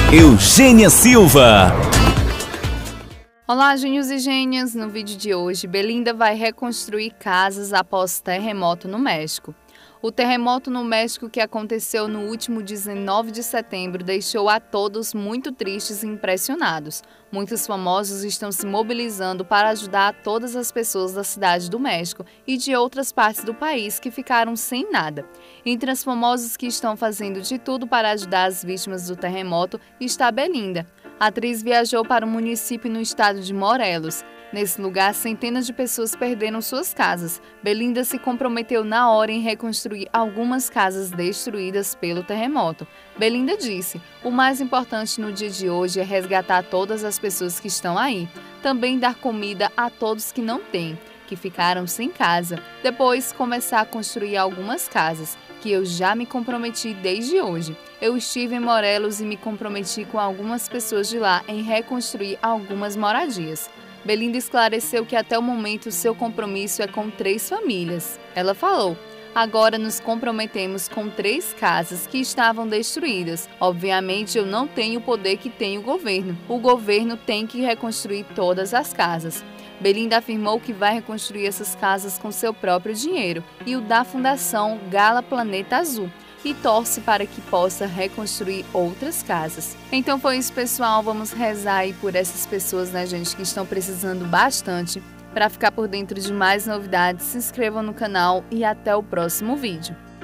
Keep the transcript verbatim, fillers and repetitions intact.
Eugênia Silva. Olá, gênios e gênias! No vídeo de hoje, Belinda vai reconstruir casas após terremoto no México. O terremoto no México que aconteceu no último dezenove de setembro deixou a todos muito tristes e impressionados. Muitos famosos estão se mobilizando para ajudar todas as pessoas da cidade do México e de outras partes do país que ficaram sem nada. Entre os famosos que estão fazendo de tudo para ajudar as vítimas do terremoto está Belinda. A atriz viajou para um município no estado de Morelos. Nesse lugar, centenas de pessoas perderam suas casas. Belinda se comprometeu na hora em reconstruir algumas casas destruídas pelo terremoto. Belinda disse: "O mais importante no dia de hoje é resgatar todas as pessoas que estão aí. Também dar comida a todos que não têm, que ficaram sem casa. Depois, começar a construir algumas casas, que eu já me comprometi desde hoje. Eu estive em Morelos e me comprometi com algumas pessoas de lá em reconstruir algumas moradias." Belinda esclareceu que até o momento seu compromisso é com três famílias. Ela falou: "Agora nos comprometemos com três casas que estavam destruídas. Obviamente eu não tenho o poder que tem o governo. O governo tem que reconstruir todas as casas." Belinda afirmou que vai reconstruir essas casas com seu próprio dinheiro e o da Fundação Gala Planeta Azul, e torce para que possa reconstruir outras casas. Então foi isso, pessoal. Vamos rezar aí por essas pessoas, né, gente, que estão precisando bastante. Para ficar por dentro de mais novidades, se inscrevam no canal e até o próximo vídeo.